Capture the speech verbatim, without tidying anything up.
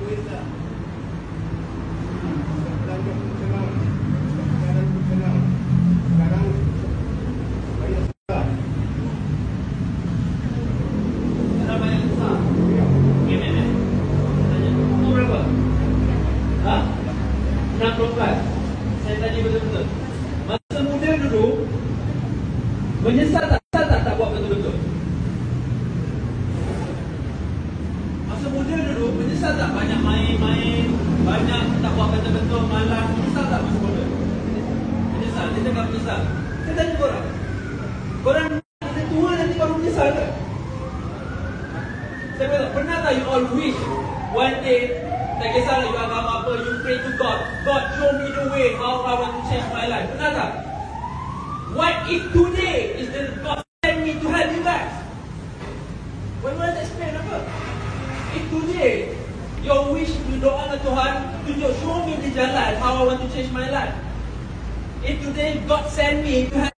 Saya tanya betul-betul. Masa muda dulu, menyesal tak? Menyesal tak tak buat betul-betul? Masa muda dulu, menyesal tak banyak main-main, banyak tak buat betul-betul, malas? Menyesal tak masa muda? Menyesal, dia cakap menyesal. Saya tanya korang, korang nanti tua nanti baru menyesal tak? Saya kata, pernah tak you all wish one day, tak kisahlah you agama apa, you pray to God, God show me the way how I want to change my life. Pernah tak? What if today is the God send me to help you guys? What will I explain apa? If today your wish you doa dengan Tuhan, tunjuk show me the jalan how I want to change my life. If today God send me to help